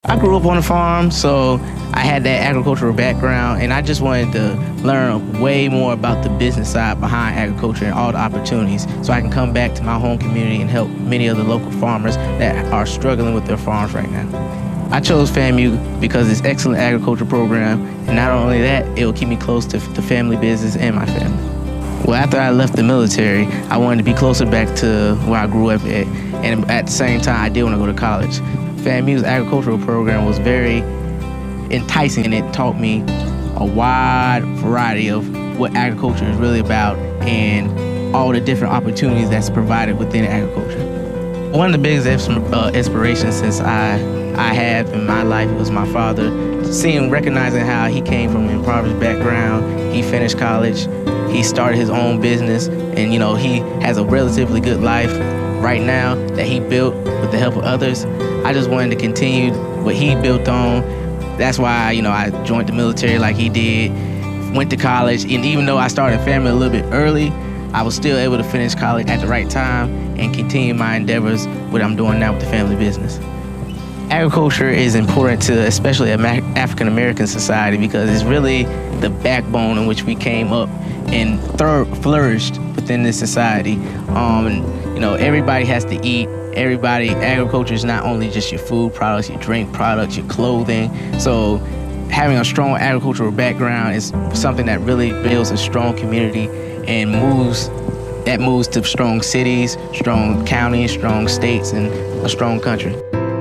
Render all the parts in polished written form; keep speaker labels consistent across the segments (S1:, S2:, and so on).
S1: I grew up on a farm, so I had that agricultural background, and I just wanted to learn way more about the business side behind agriculture and all the opportunities, so I can come back to my home community and help many of the local farmers that are struggling with their farms right now. I chose FAMU because it's an excellent agriculture program, and not only that, it will keep me close to the family business and my family. Well, after I left the military, I wanted to be closer back to where I grew up at, and at the same time, I did want to go to college. FAMU's agricultural program was very enticing, and it taught me a wide variety of what agriculture is really about and all the different opportunities that's provided within agriculture. One of the biggest inspirations since I have in my life was my father. Recognizing how he came from an impoverished background, he finished college, he started his own business, and he has a relatively good life right now that he built with the help of others. I just wanted to continue what he built on. That's why I joined the military like he did, went to college, and even though I started a family a little bit early, I was still able to finish college at the right time and continue my endeavors, what I'm doing now with the family business. Agriculture is important to especially African American society because it's really the backbone in which we came up and flourished within this society. Everybody has to eat. Agriculture is not only just your food products, your drink products, your clothing. So having a strong agricultural background is something that really builds a strong community and moves to strong cities, strong counties, strong states, and a strong country.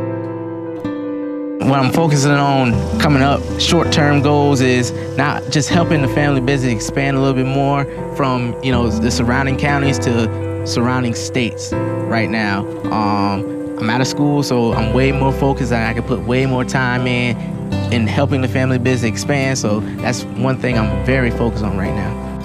S1: What I'm focusing on coming up, short-term goals, is not just helping the family business expand a little bit more from the surrounding counties to surrounding states. Right now, I'm out of school, so I'm way more focused, and I can put way more time in helping the family business expand. So that's one thing I'm very focused on right now.